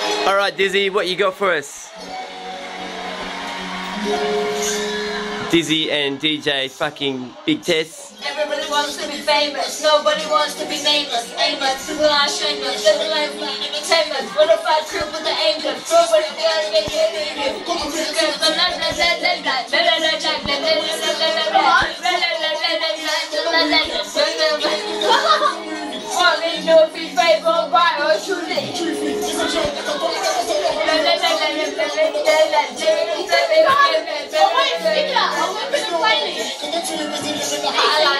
Alright, Dizzee, what you got for us? Dizzee and DJ fucking Big Tess. Everybody wants to be famous, nobody wants to be nameless. Aimless, people are shameless, living life entertainment. What if I trip with the aimless? Nobody can get it. What they do if he's faithful, buy or shoot it. I